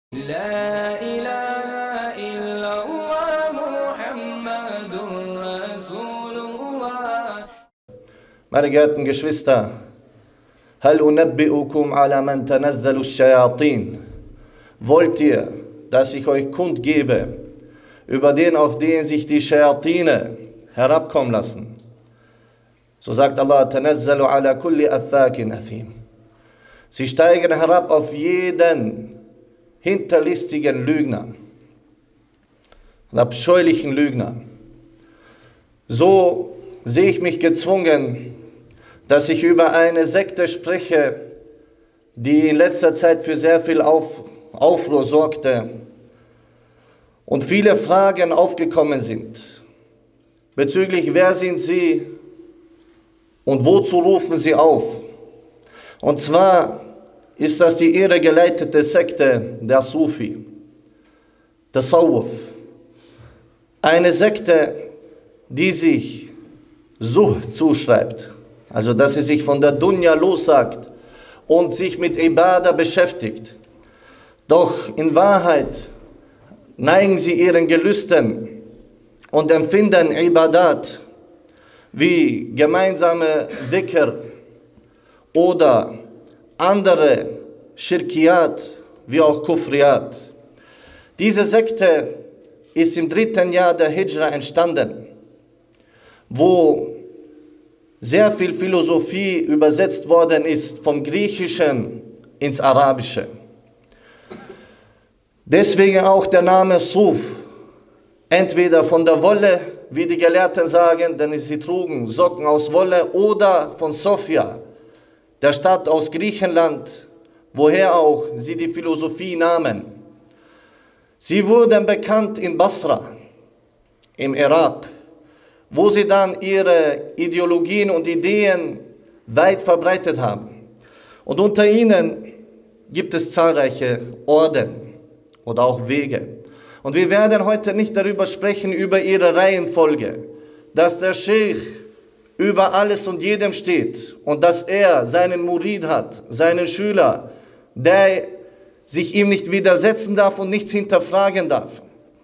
لا إله إلا الله محمد رسول الله. Meine geehrten Geschwister, هل أنبئكم على من تنزل الشياطين? Wollt ihr, dass ich euch kundgebe über den, auf den sich die Schayatine herabkommen lassen? So sagt Allah, تنزل على كل أفاك أثيم. Sie steigen herab auf jeden hinterlistigen Lügner, einen abscheulichen Lügner. So sehe ich mich gezwungen, dass ich über eine Sekte spreche, die in letzter Zeit für sehr viel Aufruhr sorgte und viele Fragen aufgekommen sind. Bezüglich, wer sind sie und wozu rufen sie auf? Und zwar ist das die irregeleitete Sekte der Sufi, der Tasawwuf. Eine Sekte, die sich Zuhd zuschreibt, also dass sie sich von der Dunya lossagt und sich mit Ibadah beschäftigt. Doch in Wahrheit neigen sie ihren Gelüsten und empfinden Ibadat wie gemeinsame Dhikr oder andere Schirkiyat wie auch Kufriyat. Diese Sekte ist im 3. Jahr der Hijra entstanden, wo sehr viel Philosophie übersetzt worden ist vom Griechischen ins Arabische. Deswegen auch der Name Suf, entweder von der Wolle, wie die Gelehrten sagen, denn sie trugen Socken aus Wolle, oder von Sophia, der Stadt aus Griechenland, woher auch sie die Philosophie nahmen. Sie wurden bekannt in Basra, im Irak, wo sie dann ihre Ideologien und Ideen weit verbreitet haben. Und unter ihnen gibt es zahlreiche Orden oder auch Wege. Und wir werden heute nicht darüber sprechen, über ihre Reihenfolge, dass der Sheikh über alles und jedem steht und dass er seinen Murid hat, seinen Schüler, der sich ihm nicht widersetzen darf und nichts hinterfragen darf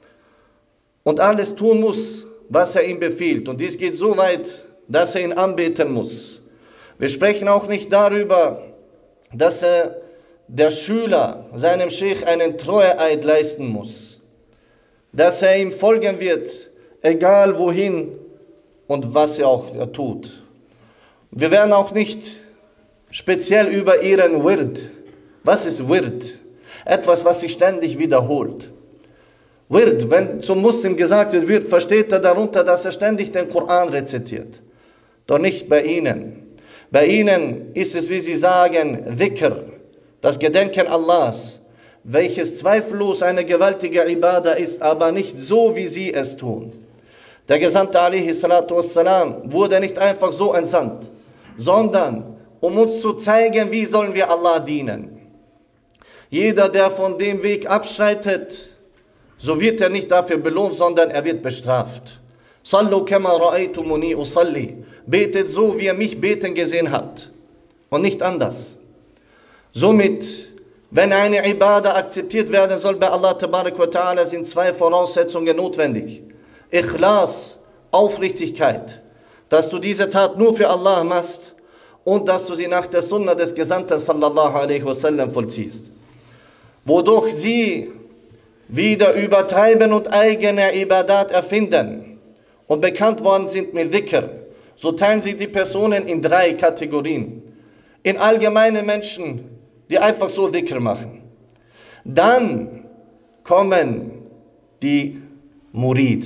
und alles tun muss, was er ihm befiehlt. Und dies geht so weit, dass er ihn anbeten muss. Wir sprechen auch nicht darüber, dass der Schüler seinem Sheikh einen Treueeid leisten muss, dass er ihm folgen wird, egal wohin und was er auch tut. Wir werden auch nicht speziell über ihren Wird. Was ist Wird? Etwas, was sich ständig wiederholt. Wird, wenn zum Muslim gesagt wird, versteht er darunter, dass er ständig den Koran rezitiert. Doch nicht bei ihnen. Bei ihnen ist es, wie sie sagen, Dhikr, das Gedenken Allahs, welches zweifellos eine gewaltige Ibadah ist, aber nicht so, wie sie es tun. Der Gesandte alaihi salatu wassalam wurde nicht einfach so entsandt, sondern um uns zu zeigen, wie sollen wir Allah dienen. Jeder, der von dem Weg abschreitet, so wird er nicht dafür belohnt, sondern er wird bestraft. Sallu kama ra'aytumuni usalli. Betet so, wie ihr mich beten gesehen habt und nicht anders. Somit, wenn eine Ibadah akzeptiert werden soll bei Allah tabarak wa ta'ala, sind zwei Voraussetzungen notwendig. Ikhlas, Aufrichtigkeit, dass du diese Tat nur für Allah machst und dass du sie nach der Sunna des Gesandten sallallahu alaihi wasallam vollziehst. Wodurch sie wieder übertreiben und eigene Ibadat erfinden und bekannt worden sind mit Dhikr, so teilen sie die Personen in 3 Kategorien. In allgemeine Menschen, die einfach so Dhikr machen. Dann kommen die Murid,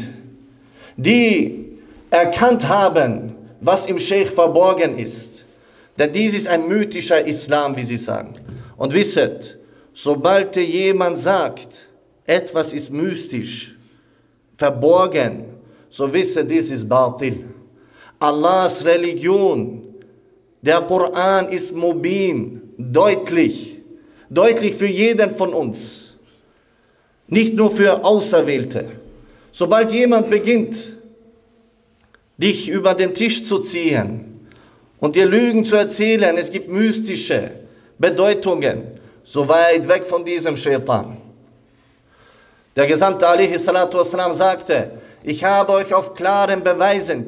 die erkannt haben, was im Sheikh verborgen ist. Denn dies ist ein mythischer Islam, wie sie sagen. Und wisset, sobald dir jemand sagt, etwas ist mystisch, verborgen, so wisse, dies ist Batil. Allahs Religion, der Koran ist mubin, deutlich für jeden von uns, nicht nur für Auserwählte. Sobald jemand beginnt, dich über den Tisch zu ziehen und dir Lügen zu erzählen, es gibt mystische Bedeutungen, so weit weg von diesem Shaitan. Der Gesandte alaihi salatu wassalam sagte, ich habe euch auf klaren Beweisen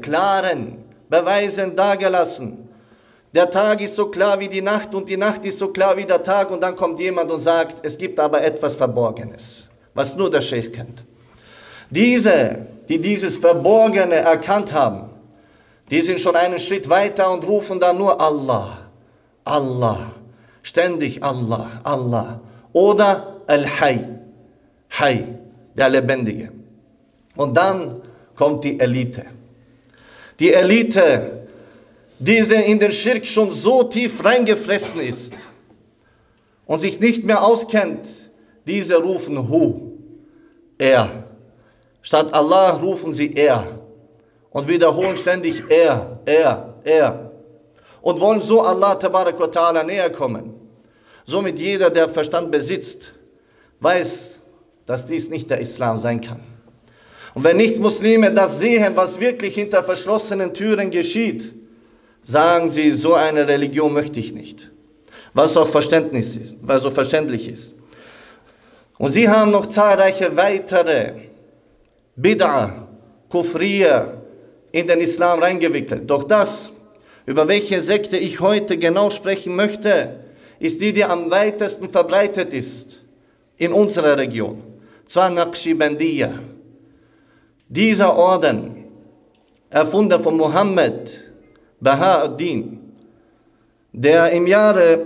dargelassen. Der Tag ist so klar wie die Nacht und die Nacht ist so klar wie der Tag, und dann kommt jemand und sagt, es gibt aber etwas Verborgenes, was nur der Scheich kennt. Diese, die dieses Verborgene erkannt haben, die sind schon einen Schritt weiter und rufen dann nur Allah, Allah, ständig Allah, Allah. Oder Al-Hay, Hay, der Lebendige. Und dann kommt die Elite. Die Elite, die in den Schirk schon so tief reingefressen ist und sich nicht mehr auskennt, diese rufen Hu, er. Statt Allah rufen sie er und wiederholen ständig er, er. Und wollen so Allah tabarak wa ta'ala näher kommen. Somit jeder, der Verstand besitzt, weiß, dass dies nicht der Islam sein kann. Und wenn Nicht-Muslime das sehen, was wirklich hinter verschlossenen Türen geschieht, sagen sie, so eine Religion möchte ich nicht. Was auch verständlich ist. Und sie haben noch zahlreiche weitere Bid'a, Kufriya in den Islam reingewickelt. Doch das, über welche Sekte ich heute genau sprechen möchte, ist die, die am weitesten verbreitet ist in unserer Region. Zwar Naqshbandiyya. Dieser Orden, erfunden von Muhammad Baha'u'ddin, der im Jahre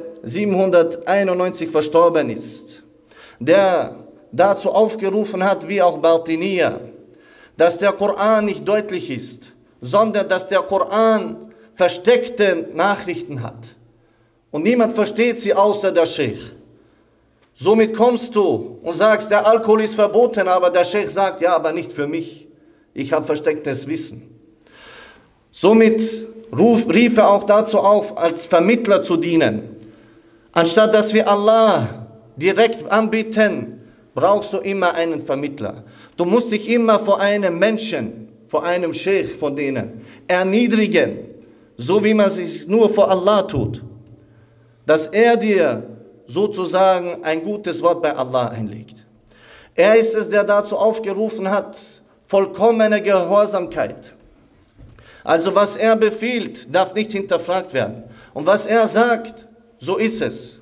791 verstorben ist, der dazu aufgerufen hat, wie auch Batiniyya, dass der Koran nicht deutlich ist, sondern dass der Koran versteckte Nachrichten hat. Und niemand versteht sie außer der Scheich. Somit kommst du und sagst, der Alkohol ist verboten, aber der Scheich sagt, ja, aber nicht für mich. Ich habe verstecktes Wissen. Somit rief er auch dazu auf, als Vermittler zu dienen. Anstatt dass wir Allah direkt anbieten, brauchst du immer einen Vermittler. Du musst dich immer vor einem Menschen, vor einem Scheich von denen erniedrigen, so wie man sich nur vor Allah tut, dass er dir sozusagen ein gutes Wort bei Allah einlegt. Er ist es, der dazu aufgerufen hat, vollkommene Gehorsamkeit. Also was er befiehlt, darf nicht hinterfragt werden. Und was er sagt, so ist es.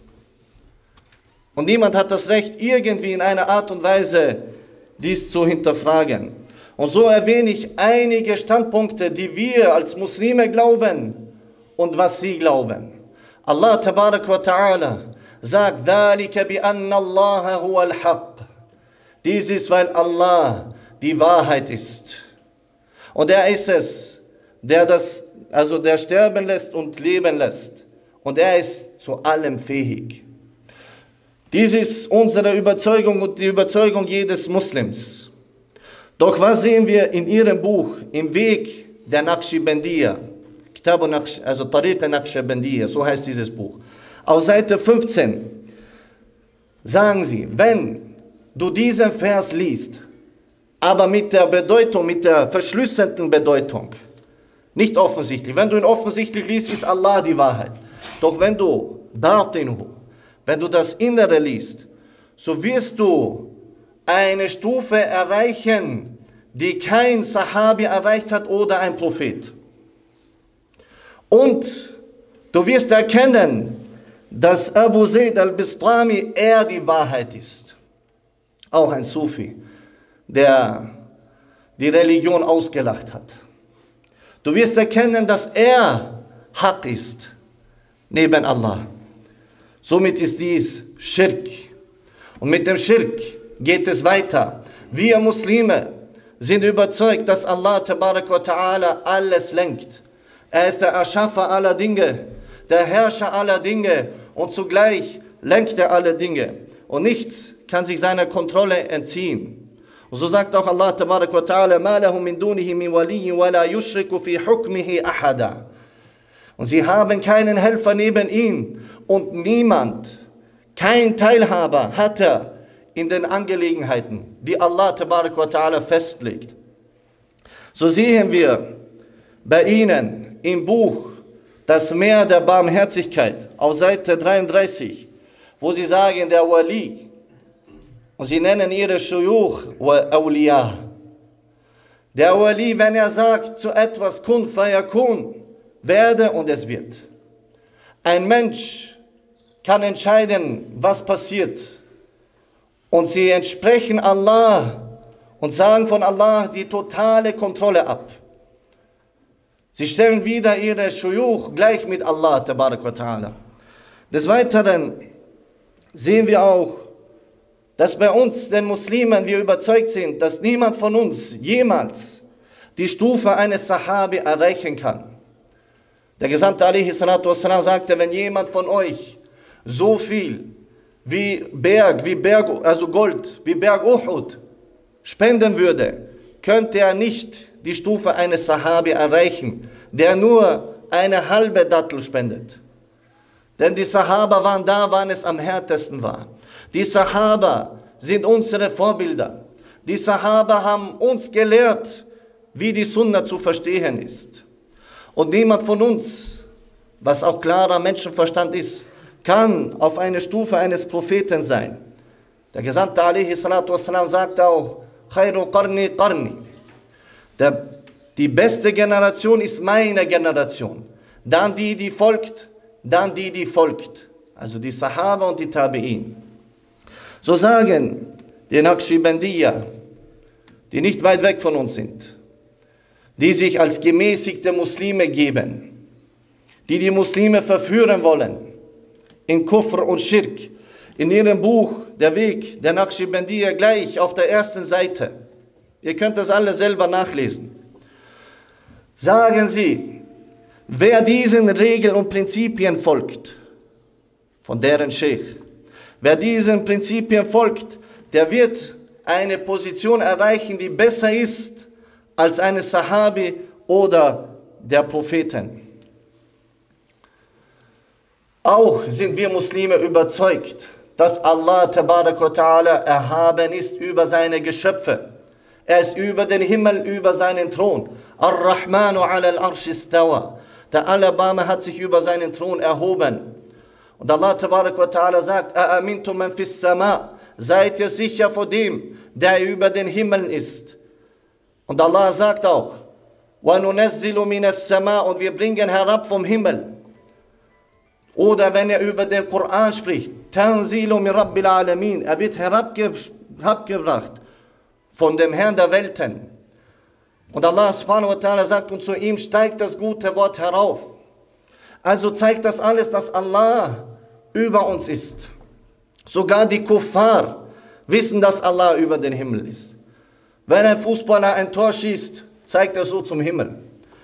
Und niemand hat das Recht, irgendwie in einer Art und Weise dies zu hinterfragen. Und so erwähne ich einige Standpunkte, die wir als Muslime glauben und was sie glauben. Allah tabarak wa ta'ala sagt, ذَلِكَ بِأَنَّ اللَّهَ هُوَ الْحَقِّ. Dies ist, weil Allah die Wahrheit ist. Und er ist es, der sterben lässt und leben lässt. Und er ist zu allem fähig. Dies ist unsere Überzeugung und die Überzeugung jedes Muslims. Doch was sehen wir in ihrem Buch, im Weg der Naqshbandiyya, also Tariqa Naqshbandiyya, so heißt dieses Buch. Auf Seite 15 sagen sie, wenn du diesen Vers liest, aber mit der Bedeutung, mit der verschlüsselten Bedeutung, nicht offensichtlich. Wenn du ihn offensichtlich liest, ist Allah die Wahrheit. Doch wenn du Batinu, wenn du das Innere liest, so wirst du eine Stufe erreichen, die kein Sahabi erreicht hat oder ein Prophet. Und du wirst erkennen, dass Abu Zayd al-Bistami er die Wahrheit ist. Auch ein Sufi, der die Religion ausgelacht hat. Du wirst erkennen, dass er Haq ist, neben Allah. Somit ist dies Schirk. Und mit dem Schirk geht es weiter. Wir Muslime sind überzeugt, dass Allah tabarak wa ta'ala alles lenkt. Er ist der Erschaffer aller Dinge, der Herrscher aller Dinge und zugleich lenkt er alle Dinge. Und nichts kann sich seiner Kontrolle entziehen. Und so sagt auch Allah tabarak wa ta'ala, مَا لَهُ مِن دُونِهِ مِن وَلِيٍّ وَلَا يُشْرِكُ فِي حُكْمِهِ أَحَدًا. Und sie haben keinen Helfer neben ihm und niemand, kein Teilhaber hat er in den Angelegenheiten, die Allah tabarak wa ta'ala festlegt. So sehen wir bei ihnen im Buch Das Meer der Barmherzigkeit auf Seite 33, wo sie sagen, der Wali, Und sie nennen ihre Shuyukh wa Awliya. Der Wali, wenn er sagt zu etwas kun fayakun, werde und es wird. Ein Mensch kann entscheiden, was passiert. Und sie entsprechen Allah und sagen von Allah die totale Kontrolle ab. Sie stellen wieder ihre Shuyukh gleich mit Allah, tabarak wa ta'ala. Des Weiteren sehen wir auch, dass bei uns, den Muslimen, wir überzeugt sind, dass niemand von uns jemals die Stufe eines Sahabi erreichen kann. Der Gesandte alaihi salatu wassalam sagte, wenn jemand von euch so viel wie Gold, wie Berg Uhud spenden würde, könnte er nicht die Stufe eines Sahabi erreichen, der nur eine halbe Dattel spendet. Denn die Sahaba waren da, wann es am härtesten war. Die Sahaba sind unsere Vorbilder. Die Sahaba haben uns gelehrt, wie die Sunna zu verstehen ist. Und niemand von uns, was auch klarer Menschenverstand ist, kann auf eine Stufe eines Propheten sein. Der Gesandte alaihi salatu wassalam sagt auch, Khairu qarni qarni. Die beste Generation ist meine Generation. Dann die, die folgt, dann die, die folgt. Also die Sahaba und die Tabi'in. So sagen die Naqshbandiyya, die nicht weit weg von uns sind, die sich als gemäßigte Muslime geben, die die Muslime verführen wollen, in Kufr und Schirk, in ihrem Buch, der Weg der Naqshbandiyya, gleich auf der ersten Seite, ihr könnt das alle selber nachlesen, sagen sie, wer diesen Regeln und Prinzipien folgt, von deren Sheikh, wer diesen Prinzipien folgt, der wird eine Position erreichen, die besser ist als eine Sahabi oder der Propheten. Auch sind wir Muslime überzeugt, dass Allah tabarak wa ta'ala erhaben ist über seine Geschöpfe. Er ist über den Himmel, über seinen Thron. Ar-Rahmanu ala al-Arsh istawa. Der Allerbarme hat sich über seinen Thron erhoben. Und Allah tabarak wa ta'ala sagt, A'amintum man fis sama. Seid ihr sicher vor dem, der über den Himmel ist. Und Allah sagt auch, wa nunazzilu minas sama, und wir bringen herab vom Himmel. Oder wenn er über den Koran spricht, Tanzilu min Rabbil Alamin, er wird herabgebracht von dem Herrn der Welten. Und Allah subhanahu wa ta'ala sagt, und zu ihm steigt das gute Wort herauf. Also zeigt das alles, dass Allah über uns ist. Sogar die Kuffar wissen, dass Allah über den Himmel ist. Wenn ein Fußballer ein Tor schießt, zeigt er so zum Himmel.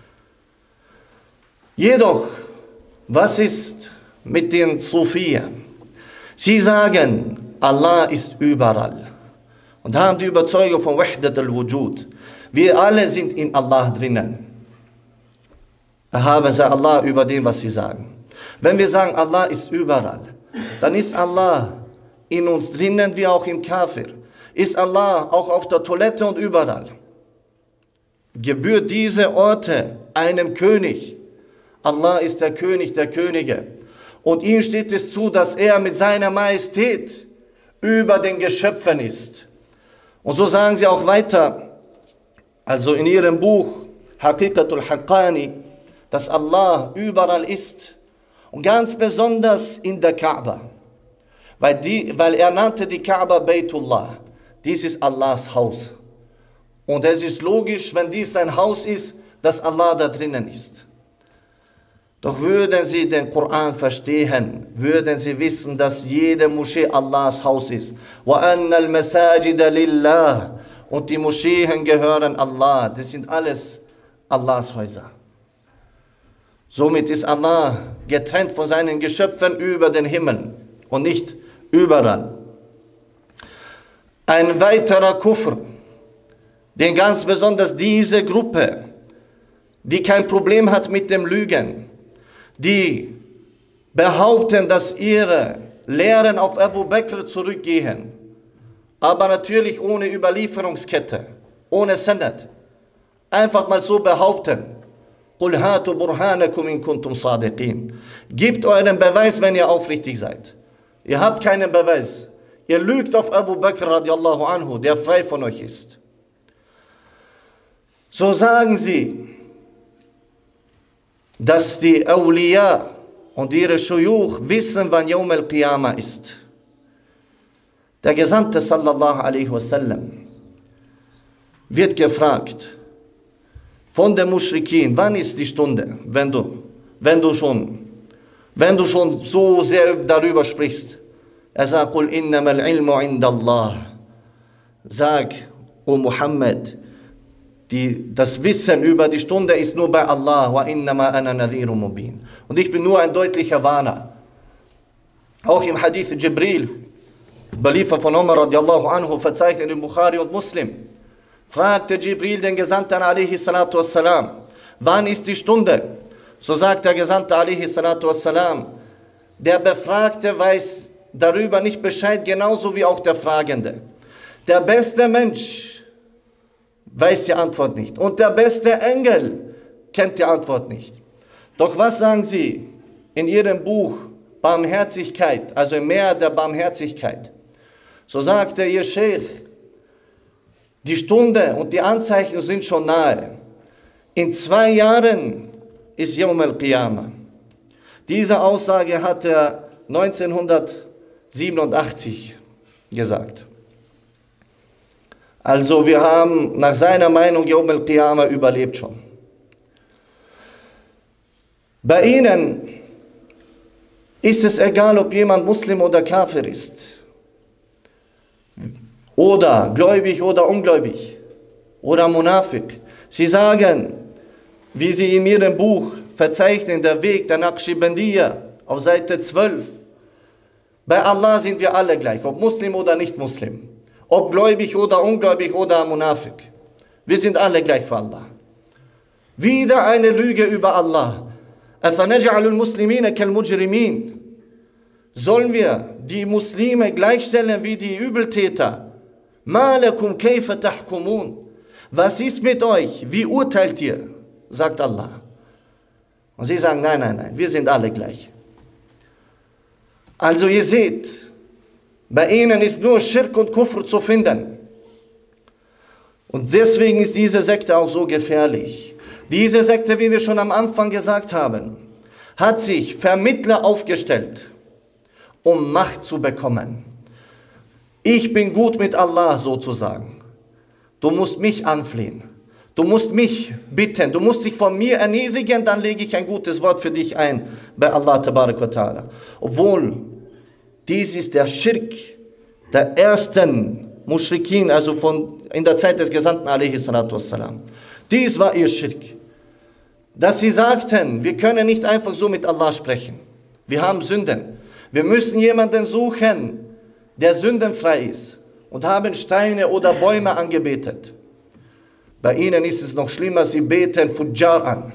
Jedoch, was ist mit den Sufien? Sie sagen, Allah ist überall und haben die Überzeugung von Wahdat al-Wujud. Wir alle sind in Allah drinnen. Erhaben sei Allah über dem, was sie sagen. Wenn wir sagen, Allah ist überall, dann ist Allah in uns drinnen, wie auch im Kafir. Ist Allah auch auf der Toilette und überall. Gebührt diese Orte einem König. Allah ist der König der Könige. Und ihm steht es zu, dass er mit seiner Majestät über den Geschöpfen ist. Und so sagen sie auch weiter, also in ihrem Buch Haqiqatul Haqqani, dass Allah überall ist und ganz besonders in der Kaaba. Weil er nannte die Kaaba Baytullah. Dies ist Allahs Haus. Und es ist logisch, wenn dies sein Haus ist, dass Allah da drinnen ist. Doch würden sie den Koran verstehen, würden sie wissen, dass jede Moschee Allahs Haus ist. وَأَنَّ الْمَسَاجِدَ لِلَّهِ. Und die Moscheen gehören Allah. Das sind alles Allahs Häuser. Somit ist Allah getrennt von seinen Geschöpfen über den Himmel und nicht überall. Ein weiterer Kufr, den ganz besonders diese Gruppe, die kein Problem hat mit dem Lügen, die behaupten, dass ihre Lehren auf Abu Bakr zurückgehen, aber natürlich ohne Überlieferungskette, ohne Sanad. Einfach mal so behaupten. قُلْ هَاتُوا بُرْهَانَكُمْ إِن كُنْتُمْ صَادِقِينَ. Gebt euren Beweis, wenn ihr aufrichtig seid. Ihr habt keinen Beweis. Ihr lügt auf Abu Bakr radiallahu anhu, der frei von euch ist. So sagen sie, dass die Awliya und ihre Shuyukh wissen, wann Yawm al-Qiyamah ist. Der Gesandte sallallahu alaihi wasallam wird gefragt von den Muschrikin, wann ist die Stunde, wenn du schon so sehr darüber sprichst. Er sagt, Qul innamal ilmu indallah. Sag, O Muhammad, das Wissen über die Stunde ist nur bei Allah. Wa innama ana nadhirun mubin. Und ich bin nur ein deutlicher Warner. Auch im Hadith Jibril, überliefert von Umar radiallahu anhu, verzeichnet in Bukhari und Muslim, fragte Jibril den Gesandten alaihi salatu wassalam, wann ist die Stunde? So sagt der Gesandte alaihi salatu wassalam, der Befragte weiß darüber nicht Bescheid, genauso wie auch der Fragende. Der beste Mensch weiß die Antwort nicht und der beste Engel kennt die Antwort nicht. Doch was sagen sie in ihrem Buch Barmherzigkeit, also im Meer der Barmherzigkeit? So sagte ihr Sheikh, die Stunde und die Anzeichen sind schon nahe. In 2 Jahren ist Yawm al-Qiyamah. Diese Aussage hat er 1987 gesagt. Also wir haben nach seiner Meinung Yawm al-Qiyamah überlebt schon. Bei ihnen ist es egal, ob jemand Muslim oder Kafir ist. Oder gläubig oder ungläubig. Oder Munafik. Sie sagen, wie sie in ihrem Buch verzeichnen, der Weg der Naqshbandiyya auf Seite 12. Bei Allah sind wir alle gleich, ob Muslim oder nicht Muslim. Ob gläubig oder ungläubig oder Munafik. Wir sind alle gleich für Allah. Wieder eine Lüge über Allah. Afanaj'alul Muslimina kal Mujrimin. Sollen wir die Muslime gleichstellen wie die Übeltäter? Ma lakum kayfa tahkumun. Was ist mit euch? Wie urteilt ihr? Sagt Allah. Und sie sagen, nein, nein, nein, wir sind alle gleich. Also ihr seht, bei ihnen ist nur Schirk und Kufr zu finden. Und deswegen ist diese Sekte auch so gefährlich. Diese Sekte, wie wir schon am Anfang gesagt haben, hat sich Vermittler aufgestellt, um Macht zu bekommen. Ich bin gut mit Allah sozusagen. Du musst mich anflehen. Du musst mich bitten. Du musst dich von mir erniedrigen, dann lege ich ein gutes Wort für dich ein bei Allah tabarak wa ta'ala. Obwohl dies ist der Schirk der ersten Muschrikin, also in der Zeit des Gesandten alaihi salatu wassalam. Dies war ihr Schirk. Dass sie sagten, wir können nicht einfach so mit Allah sprechen. Wir haben Sünden. Wir müssen jemanden suchen, der sündenfrei ist, und haben Steine oder Bäume angebetet. Bei ihnen ist es noch schlimmer, sie beten Fujjar an.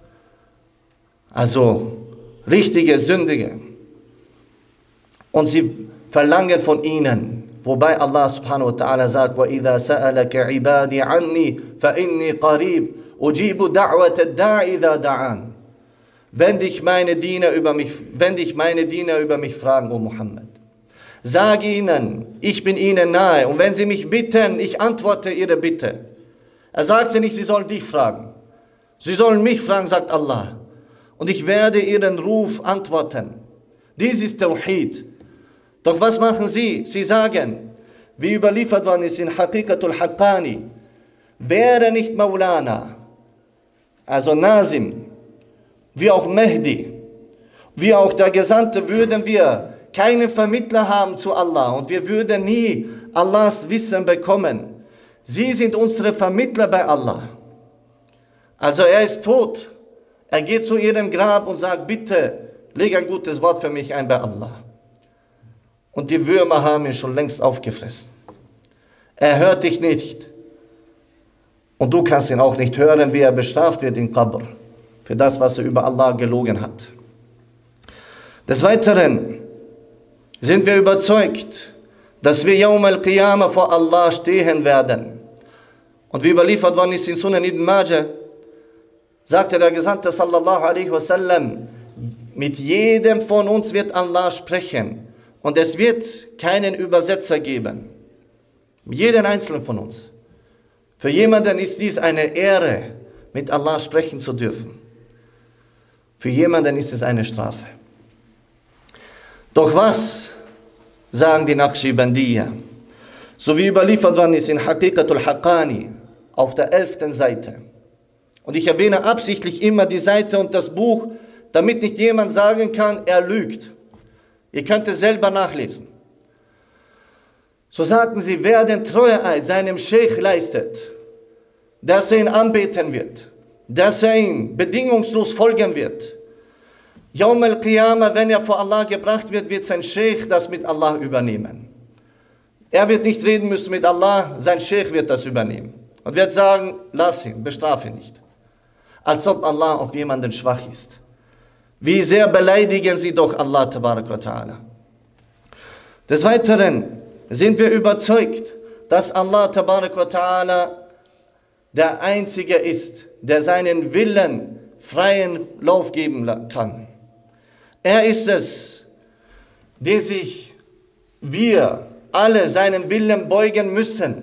Also richtige Sündige. Und sie verlangen von ihnen, wobei Allah subhanahu wa ta'ala sagt, وَإِذَا سَأَلَكَ عِبَادِي عَنِّي فَإِنِّي قَرِيبٌ أُجِيبُ دَعْوَةَ الدَّاعِ إِذَا دَعَانِ. Wenn dich meine Diener über mich fragen, O Muhammad, sag ihnen, ich bin ihnen nahe, und wenn sie mich bitten, ich antworte ihre Bitte. Er sagte nicht, sie sollen dich fragen. Sie sollen mich fragen, sagt Allah. Und ich werde ihren Ruf antworten. Dies ist Tawhid. Doch was machen sie? Sie sagen, wie überliefert worden ist in Haqiqatul Haqqani, wäre nicht Maulana, also Nazim, wie auch Mehdi, wie auch der Gesandte, würden wir keinen Vermittler haben zu Allah und wir würden nie Allahs Wissen bekommen. Sie sind unsere Vermittler bei Allah. Also er ist tot. Er geht zu ihrem Grab und sagt, bitte, leg ein gutes Wort für mich ein bei Allah. Und die Würmer haben ihn schon längst aufgefressen. Er hört dich nicht. Und du kannst ihn auch nicht hören, wie er bestraft wird in Qabr. Für das, was er über Allah gelogen hat. Des Weiteren sind wir überzeugt, dass wir Yawm al-Qiyamah vor Allah stehen werden. Und wie überliefert worden ist in Sunan ibn Majah, sagte der Gesandte sallallahu alaihi wasallam, mit jedem von uns wird Allah sprechen Und es wird keinen Übersetzer geben. Jeden einzelnen von uns. Für jemanden ist dies eine Ehre, mit Allah sprechen zu dürfen. Für jemanden ist es eine Strafe. Doch was sagen die Naqshbandiyya? So wie überliefert worden ist in Haqiqatul Haqqani auf der 11. Seite. Und ich erwähne absichtlich immer die Seite und das Buch, damit nicht jemand sagen kann, er lügt. Ihr könnt es selber nachlesen. So sagten sie, wer den Treueeid seinem Scheich leistet, dass er ihn anbeten wird, dass er ihm bedingungslos folgen wird. Yawm al-Qiyamah, wenn er vor Allah gebracht wird, wird sein Scheich das mit Allah übernehmen. Er wird nicht reden müssen mit Allah, sein Scheich wird das übernehmen. Und wird sagen, lass ihn, bestrafe ihn nicht. Als ob Allah auf jemanden schwach ist. Wie sehr beleidigen sie doch Allah tabarak wa ta'ala. Des Weiteren sind wir überzeugt, dass Allah tabarak wa ta'ala der Einzige ist, der seinen Willen freien Lauf geben kann. Er ist es, der sich wir alle seinem Willen beugen müssen.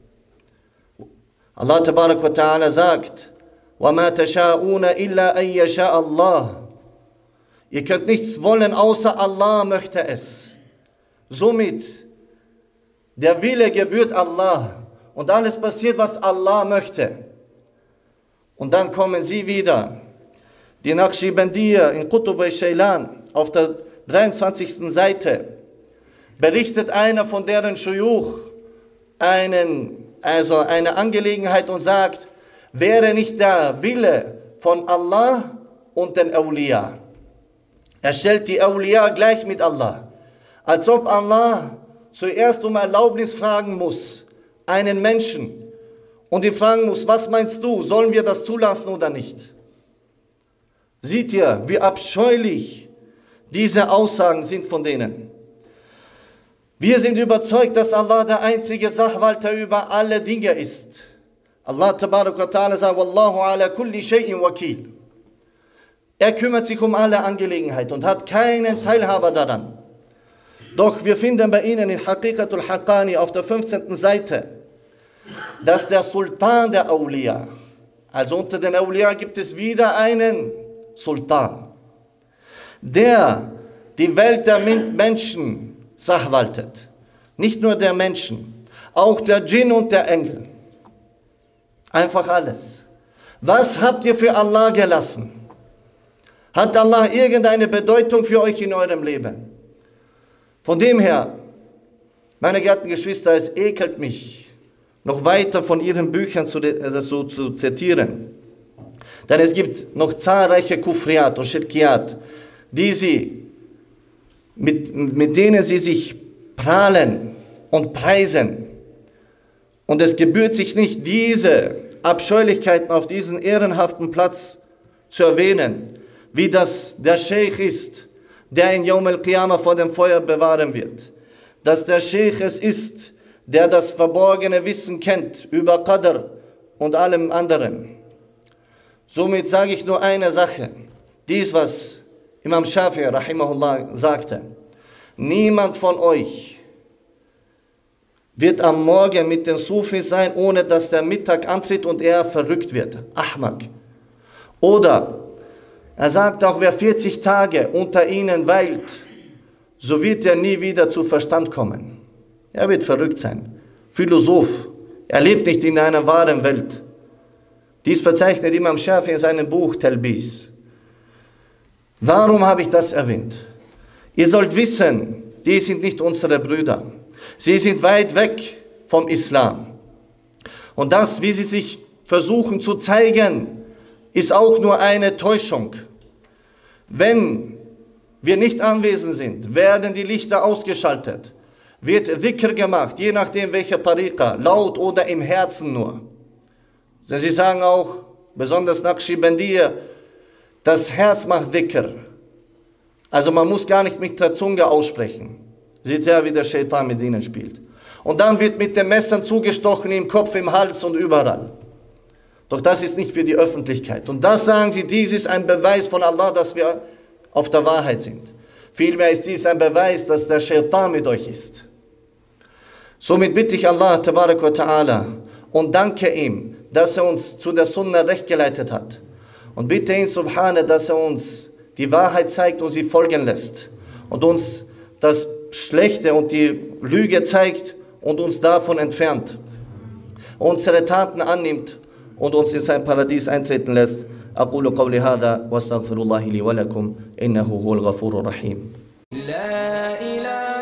Allah tabarak wa ta'ala sagt, وَمَا تَشَاءُونَ إِلَّا أَن يَشَاءَ اللَّهُ. Ihr könnt nichts wollen, außer Allah möchte es. Somit, der Wille gebührt Allah und alles passiert, was Allah möchte. Und dann kommen sie wieder. Die Naqshbandiyya in Qutb al-Shaylan auf der 23. Seite berichtet einer von deren Shuyukh eine Angelegenheit und sagt, wäre nicht der Wille von Allah und den Awliya. Er stellt die Awliya gleich mit Allah. Als ob Allah zuerst um Erlaubnis fragen muss, einen Menschen, und ihn fragen muss, was meinst du, sollen wir das zulassen oder nicht? Seht ihr, wie abscheulich diese Aussagen sind von denen. Wir sind überzeugt, dass Allah der einzige Sachwalter über alle Dinge ist. Allah tabarak wa ta'ala sagt, Wallahu ala kulli shay'in wakil. Er kümmert sich um alle Angelegenheiten und hat keinen Teilhaber daran. Doch wir finden bei ihnen in Haqiqatul Haqqani auf der 15. Seite, dass der Sultan der Awliya, also unter den Awliya gibt es wieder einen Sultan, der die Welt der Menschen sachwaltet. Nicht nur der Menschen, auch der Djinn und der Engel. Einfach alles. Was habt ihr für Allah gelassen? Hat Allah irgendeine Bedeutung für euch in eurem Leben? Von dem her, meine geehrten Geschwister, es ekelt mich, noch weiter von ihren Büchern zu zitieren. Denn es gibt noch zahlreiche Kufriat und Shirkiyat, mit denen sie sich prahlen und preisen. Und es gebührt sich nicht, diese Abscheulichkeiten auf diesen ehrenhaften Platz zu erwähnen, wie das der Scheich ist, der in Yawm al-Qiyamah vor dem Feuer bewahren wird. Dass der Scheich es ist, der das verborgene Wissen kennt über Qadr und allem anderen. Somit sage ich nur eine Sache. Dies, was Imam Shafi'i rahimahullah sagte. Niemand von euch wird am Morgen mit den Sufis sein, ohne dass der Mittag antritt und er verrückt wird. Ahmak. Oder er sagt auch, wer 40 Tage unter ihnen weilt, so wird er nie wieder zu Verstand kommen. Er wird verrückt sein. Philosoph. Er lebt nicht in einer wahren Welt. Dies verzeichnet Imam Shafi'i in seinem Buch Talbis. Warum habe ich das erwähnt? Ihr sollt wissen, die sind nicht unsere Brüder. Sie sind weit weg vom Islam. Und das, wie sie sich versuchen zu zeigen, ist auch nur eine Täuschung. Wenn wir nicht anwesend sind, werden die Lichter ausgeschaltet, wird Dhikr gemacht, je nachdem welcher Tariqa, laut oder im Herzen nur. Sie sagen auch, besonders Naqshbandiyya, das Herz macht Dhikr. Also man muss gar nicht mit der Zunge aussprechen. Seht ihr, wie der Shaitan mit ihnen spielt. Und dann wird mit den Messern zugestochen im Kopf, im Hals und überall. Doch das ist nicht für die Öffentlichkeit. Und das sagen sie, dies ist ein Beweis von Allah, dass wir auf der Wahrheit sind. Vielmehr ist dies ein Beweis, dass der Shaitan mit euch ist. Somit bitte ich Allah Tabarak wa Ta'ala und danke ihm, dass er uns zu der Sunna recht geleitet hat. Und bitte ihn, Subhane, dass er uns die Wahrheit zeigt und sie folgen lässt. Und uns das Schlechte und die Lüge zeigt und uns davon entfernt. Unsere Taten annimmt und uns in sein Paradies eintreten lässt. أقول قولي هذا واستغفر الله لي ولكم إنه هو الغفور الرحيم. لا إله